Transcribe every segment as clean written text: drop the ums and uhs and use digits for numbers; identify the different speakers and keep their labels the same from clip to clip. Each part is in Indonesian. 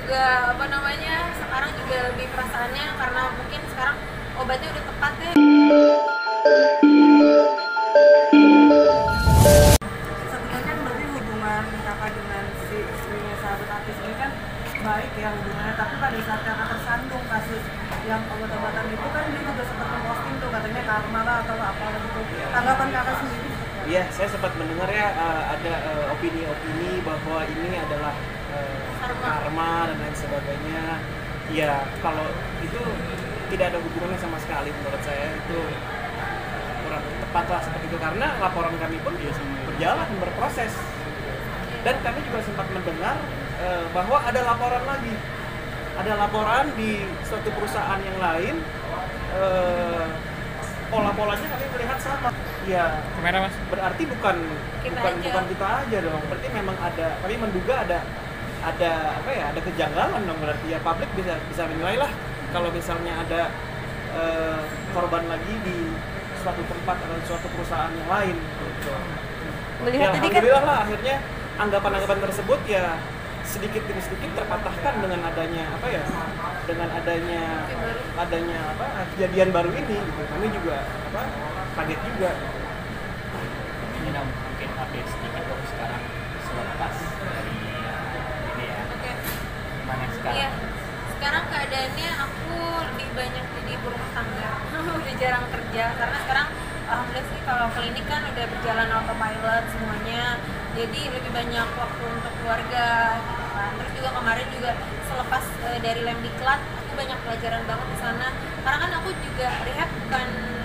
Speaker 1: juga sekarang juga lebih perasaannya karena mungkin sekarang obatnya udah tepat ya.
Speaker 2: Sebenarnya kan berarti hubungan kakak dengan si istrinya sahabat artis ini kan baik ya hubungannya, tapi pada saat kakak tersandung kasus yang obat-obatan itu kan dia juga sempat memposting tuh katanya karma lah atau apa gitu. Tanggapan kakak sendiri?
Speaker 3: Iya, saya sempat mendengar ya ada opini-opini bahwa ini adalah karma dan lain sebagainya. Ya, kalau itu tidak ada hubungannya sama sekali menurut saya, itu kurang tepat lah seperti itu, karena laporan kami pun berjalan, berproses. Dan kami juga sempat mendengar bahwa ada laporan lagi. Ada laporan di suatu perusahaan yang lain, pola-polanya kami melihat sama. Ya,
Speaker 4: Kamera mas.
Speaker 3: berarti bukan kita aja dong. Berarti memang ada, kami menduga ada kejanggalan dong, berarti ya publik bisa menilai lah kalau misalnya ada korban lagi di suatu tempat atau suatu perusahaan yang lain gitu.
Speaker 5: Melihat
Speaker 3: Ya,
Speaker 5: tadi kan
Speaker 3: alhamdulillah lah akhirnya anggapan-anggapan tersebut ya sedikit demi sedikit terpatahkan dengan adanya kejadian baru ini gitu. Kami juga kaget juga.
Speaker 4: Ini mungkin update sedikit dong sekarang selepas dari ini ya.
Speaker 1: Oke.
Speaker 4: Mana sekarang?
Speaker 1: Iya. Sekarang keadaannya aku lebih banyak jadi ibu rumah tangga. Udah jarang kerja karena sekarang alhamdulillah sih kalau klinik kan udah berjalan autopilot semuanya. Jadi lebih banyak waktu untuk keluarga gitu kan. Terus juga kemarin juga selepas dari Lemdiklat aku banyak pelajaran banget di sana. Karena kan aku juga rehab bukan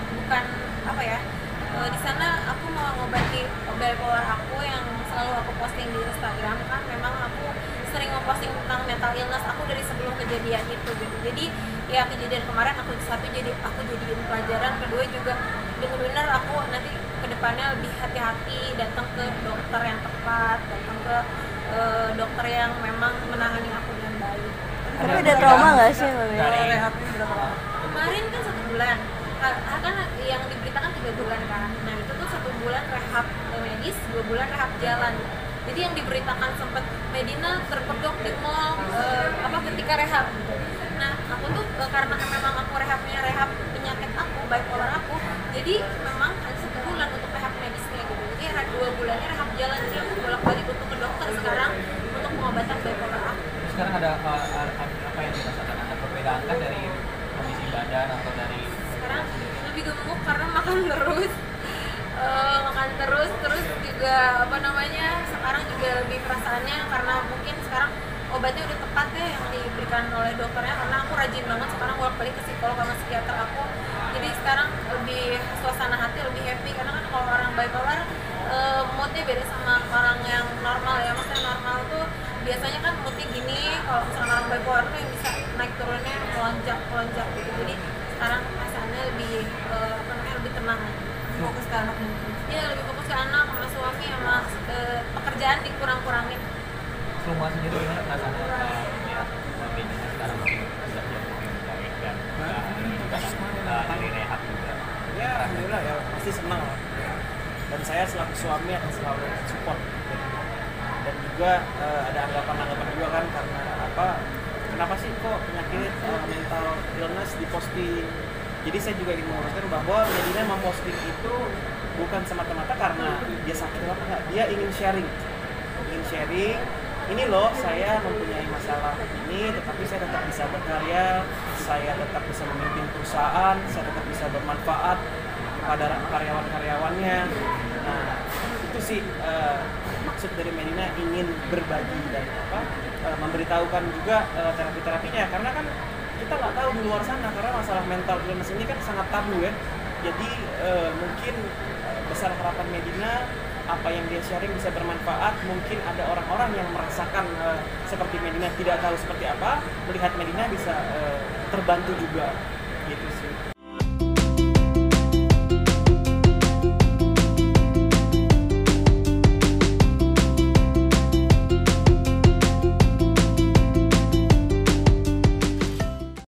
Speaker 1: di sana aku mau ngobati bipolar aku yang selalu aku posting di Instagram kan. Memang aku sering memposting tentang mental illness aku dari sebelum kejadian itu gitu. Jadi ya kejadian kemarin aku jadiin pelajaran, kedua juga benar-benar aku nanti kedepannya lebih hati-hati datang ke dokter yang tepat, datang ke dokter yang memang menangani aku dengan baik.
Speaker 5: tapi ada trauma nggak sih Mbak Bella?
Speaker 2: Rehabnya berapa lama?
Speaker 1: Kemarin kan 1 bulan, kan yang diberitakan 3 bulan kan. Nah itu tuh 1 bulan rehab medis, 2 bulan rehab jalan. Jadi yang diberitakan sempat Medina terpedok di mall ketika rehab. Nah aku tuh karena memang aku rehabnya rehab penyakit aku, bipolar aku, jadi memang ada 1 bulan untuk rehab medisnya gitu. Jadi 2 bulannya rehab jalan, jadi aku bolak-balik untuk ke dokter sekarang untuk pengobatan bipolar aku.
Speaker 4: Sekarang ada apa yang dirasakan? Ada perbedaan kan dari kondisi badan atau dari
Speaker 1: Sekarang lebih gemuk karena makan terus terus juga sekarang juga lebih perasaannya karena mungkin sekarang obatnya udah tepat ya yang diberikan oleh dokternya, karena aku rajin banget sekarang bolak-balik ke psikolog sama psikiater aku. Jadi sekarang lebih suasana hati lebih happy, karena kan kalau orang bipolar moodnya beda sama orang yang normal ya. Maksudnya normal tuh biasanya kan moodnya gini, kalau misalnya orang bipolar tuh yang bisa naik turunnya melonjak gitu. Jadi sekarang perasaannya lebih lebih tenang,
Speaker 2: Fokus ke anak mungkin.
Speaker 1: ya lebih fokus ke anak sama suami sama pekerjaan dikurang-kurangin.
Speaker 4: rumah sendiri gimana perasaannya melihat Medina sekarang mungkin sudah jauh lebih baik dan ini juga dari rehab juga.
Speaker 3: Ya alhamdulillah ya, pasti senang lah. Dan saya selaku suami akan selalu support. Dan juga ada anggapan juga kan, karena kenapa sih kok penyakit mental illness diposting. Jadi saya juga ingin meluruskan bahwa Medina memposting itu bukan semata-mata karena dia sakit atau enggak, dia ingin sharing, ini loh saya mempunyai masalah ini, tetapi saya tetap bisa berkarya, saya tetap bisa memimpin perusahaan, saya tetap bisa bermanfaat kepada karyawan-karyawannya. Nah itu sih maksud dari Medina, ingin berbagi dan memberitahukan juga terapi-terapinya, karena kan kita nggak tahu di luar sana, karena masalah mental illness ini kan sangat tabu ya. Jadi mungkin besar harapan Medina apa yang dia sharing bisa bermanfaat. Mungkin ada orang-orang yang merasakan seperti Medina, tidak tahu seperti apa, melihat Medina bisa terbantu juga.